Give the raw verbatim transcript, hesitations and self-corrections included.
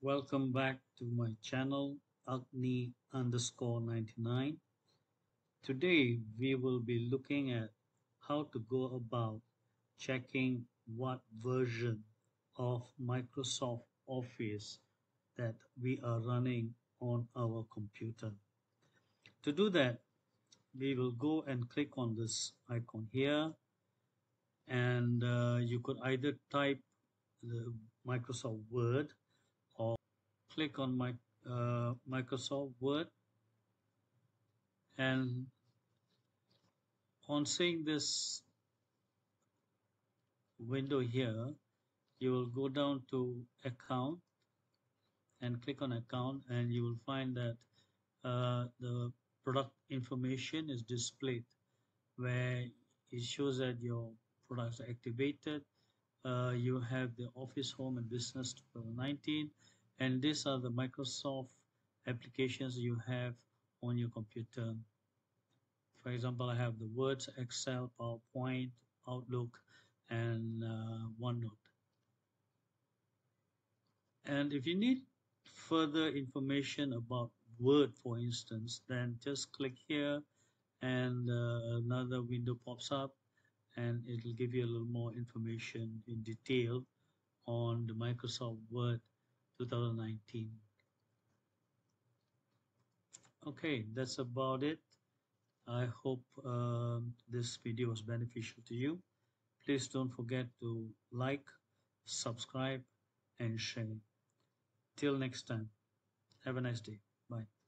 Welcome back to my channel, Agni underscore ninety-nine. Today we will be looking at how to go about checking what version of Microsoft Office that we are running on our computer. To do that, we will go and click on this icon here, and uh, you could either type the Microsoft Word or click on my uh, Microsoft Word, and on seeing this window here, you will go down to account and click on account, and you will find that uh, the product information is displayed where it shows that your products are activated. Uh, you have the Office Home and Business twenty nineteen, and these are the Microsoft applications you have on your computer. For example, I have the Words, Excel, PowerPoint, Outlook, and uh, OneNote. And if you need further information about Word, for instance, then just click here, and uh, another window pops up, and it'll give you a little more information in detail on the Microsoft Word twenty nineteen. Okay, that's about it. I hope um, this video was beneficial to you. Please don't forget to like, subscribe, and share. Till next time, have a nice day. Bye.